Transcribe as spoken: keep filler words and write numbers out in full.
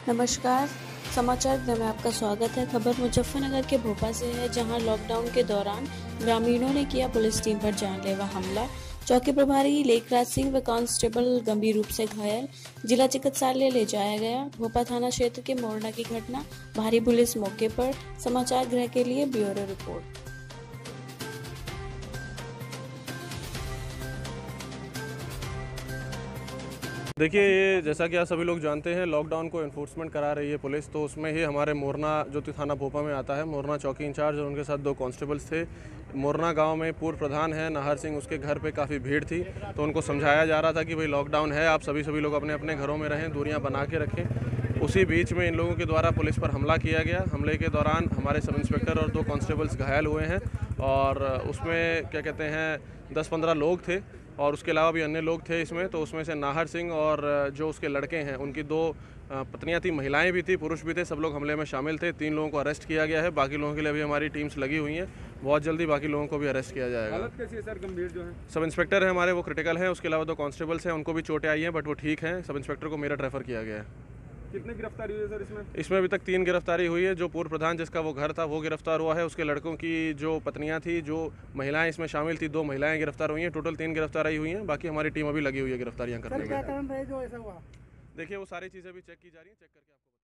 नमस्कार, समाचार में आपका स्वागत है। खबर मुजफ्फरनगर के भोपा से है, जहां लॉकडाउन के दौरान ग्रामीणों ने किया पुलिस टीम पर जानलेवा हमला। चौकी प्रभारी लेखराज सिंह व कांस्टेबल गंभीर रूप से घायल, जिला चिकित्सालय ले जाया गया। भोपा थाना क्षेत्र के मोरना की घटना, भारी पुलिस मौके पर। समाचार गृह के लिए ब्यूरो रिपोर्ट। देखिए, ये जैसा कि आप सभी लोग जानते हैं, लॉकडाउन को इन्फोर्समेंट करा रही है पुलिस। तो उसमें ही हमारे मोरना जो थाना भोपा में आता है, मोरना चौकी इंचार्ज और उनके साथ दो कांस्टेबल्स थे। मोरना गांव में पूर्व प्रधान है नाहर सिंह, उसके घर पे काफ़ी भीड़ थी। तो उनको समझाया जा रहा था कि भाई लॉकडाउन है, आप सभी सभी लोग अपने अपने घरों में रहें, दूरियाँ बना के रखें। उसी बीच में इन लोगों के द्वारा पुलिस पर हमला किया गया। हमले के दौरान हमारे सब इंस्पेक्टर और दो कांस्टेबल्स घायल हुए हैं और उसमें क्या कहते हैं दस पंद्रह लोग थे और उसके अलावा भी अन्य लोग थे इसमें। तो उसमें से नाहर सिंह और जो उसके लड़के हैं, उनकी दो पत्नियां थी, महिलाएं भी थी, पुरुष भी थे, सब लोग हमले में शामिल थे। तीन लोगों को अरेस्ट किया गया है। बाकी लोगों के लिए अभी हमारी टीम्स लगी हुई हैं। बहुत जल्दी बाकी लोगों को भी अरेस्ट किया जाएगा। हालत कैसी है सर? गंभीर जो है सब इंस्पेक्टर हैं हमारे, वो क्रिटिकल हैं। उसके अलावा दो कांस्टेबल्स हैं, उनको भी चोटें आई हैं, बट वो ठीक हैं। सब इंस्पेक्टर को मेरठ रेफर किया गया है। कितनी गिरफ्तारी हुई है सर इसमें? इसमें अभी तक तीन गिरफ्तारी हुई है। जो पूर्व प्रधान जिसका वो घर था वो गिरफ्तार हुआ है। उसके लड़कों की जो पत्नियां थी, जो महिलाएं इसमें शामिल थी, दो महिलाएं गिरफ्तार हुई हैं। टोटल तीन गिरफ्तारी हुई हैं। बाकी हमारी टीम अभी लगी हुई है गिरफ्तारियां करने में। क्या कारण रहे जो ऐसा हुआ? देखिए, वो सारी चीज़ें भी चेक की जा रही हैं। चेक करके आपको